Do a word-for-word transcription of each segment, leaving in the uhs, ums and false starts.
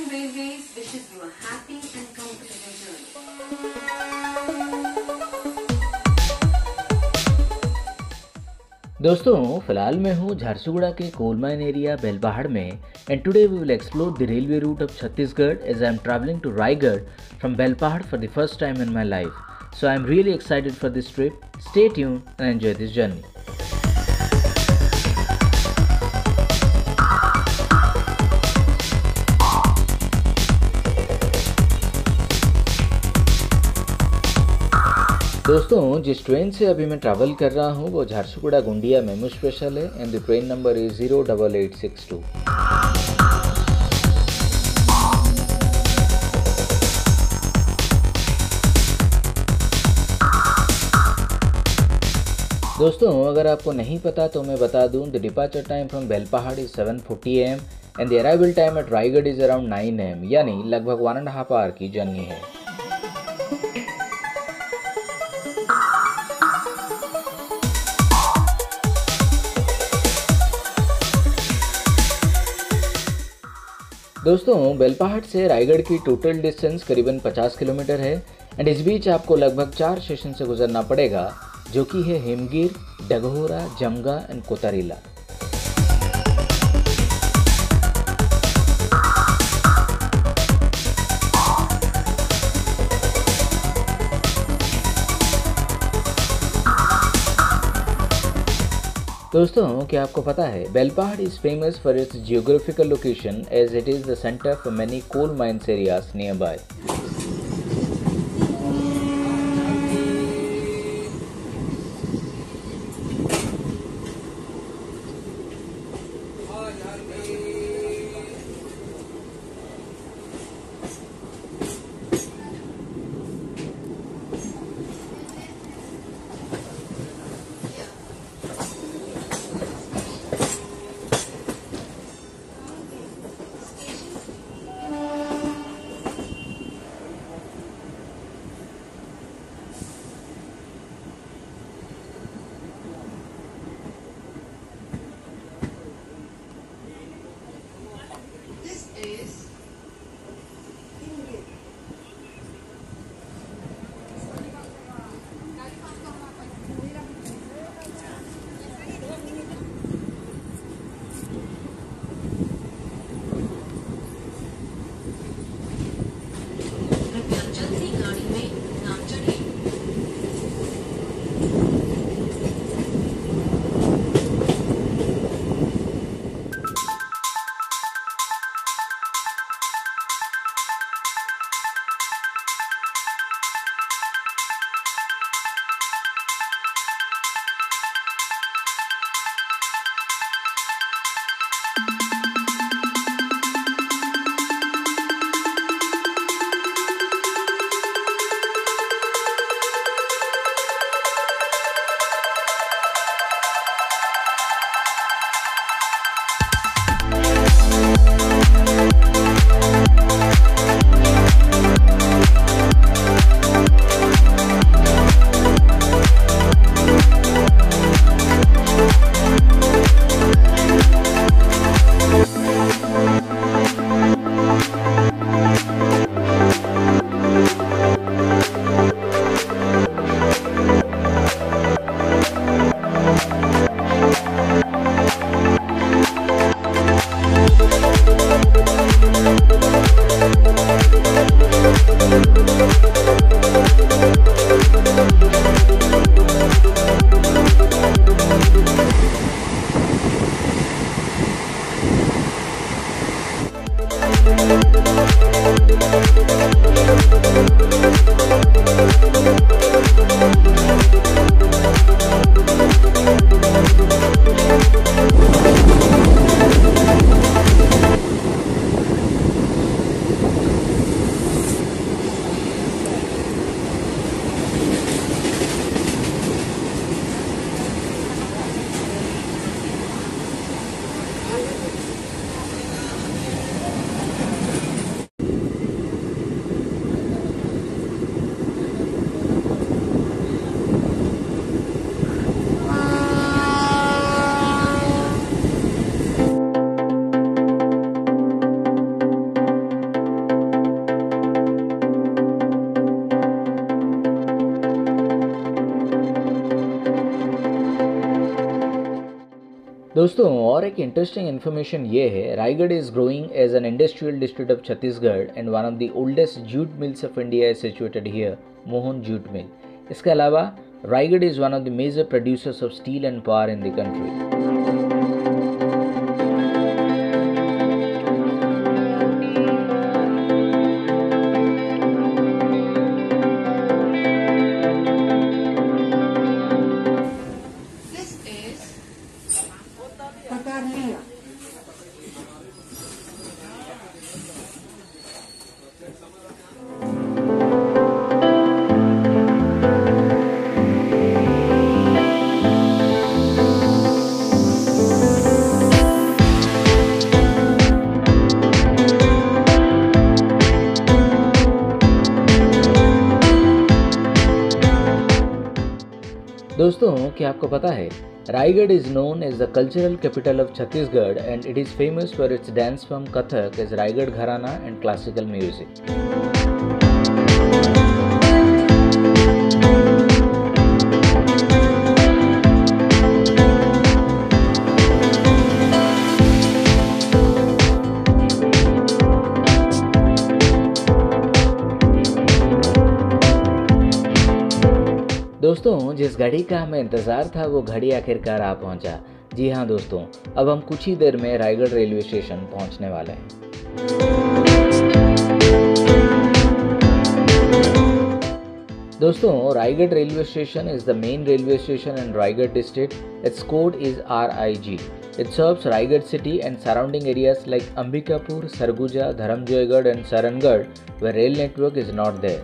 Indian Railways wishes you a happy and comfortable journey. दोस्तों फिलहाल मैं हूँ झारसुगुड़ा के कोल माइन एरिया बेलपहाड़ में and today we will explore the railway route of Chhattisgarh as I am travelling to Raigarh from Belpahar for the first time in my life. So I am really excited for this trip. Stay tuned and enjoy this journey. दोस्तों जिस train से अभी मैं travel कर रहा हूँ वो Jharsuguda Gondia MEMU special है and the train number is zero double eight six two. दोस्तों अगर आपको नहीं पता तो मैं बता दूं the departure time from Belpahar is seven forty A M and the arrival time at Raigarh is around nine A M, यानी लगभग वन एंड हाफ आवर की जर्नी है. दोस्तों बेलपहाड़ से रायगढ़ की टोटल डिस्टेंस करीबन पचास किलोमीटर है एंड इस बीच आपको लगभग चार स्टेशन से गुजरना पड़ेगा जो कि है हेमगिर, डगहोरा, जमगा एंड कोतारीला. दोस्तों क्या आपको पता है Belpahar is famous for its geographical location as it is the centre for many coal mines areas near by. दोस्तों और एक इंटरेस्टिंग इन्फॉर्मेशन ये है, Raigarh is growing as an industrial district of Chhattisgarh and one of the oldest jute mills of India is situated here, Mohan jute mill. इसके अलावा Raigarh is one of the major producers of steel and power in the country. दोस्तों क्या आपको पता है, Raigarh is known as the cultural capital of Chhattisgarh and it is famous for its dance form Kathak as Raigarh gharana and classical music. दोस्तों जिस घड़ी का हमें इंतज़ार था वो घड़ी आखिरकार आ पहुंचा। जी हाँ दोस्तों, अब हम कुछ ही देर में रायगढ़ रेलवे स्टेशन पहुंचने वाले हैं। दोस्तों Raigarh railway station is the main railway station in Raigarh district. Its code is R I G. It serves Raigad city and surrounding areas like Ambikapur, Sarguja, Dharamjoygarh and Sarangarh where rail network is not there.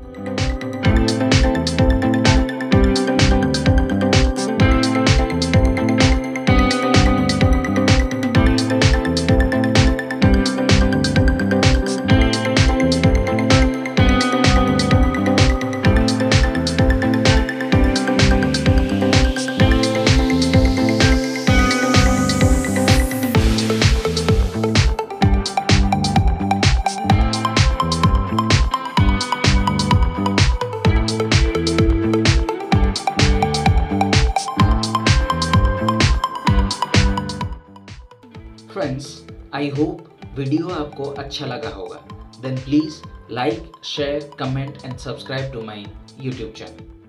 Friends, I hope video आपको अच्छा लगा होगा। Then please like, share, comment and subscribe to my YouTube channel.